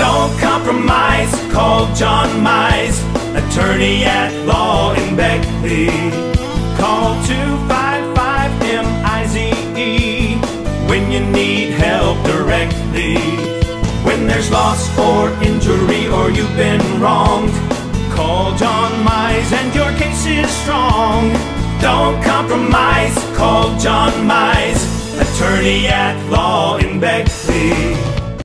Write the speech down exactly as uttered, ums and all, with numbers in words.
Don't compromise, call John Mize, attorney at law in Beckley. Call two five five M I Z E when you need help directly. When there's loss or injury or you've been wronged, call John Mize and your case is strong. Don't compromise, call John Mize, attorney at law in Beckley.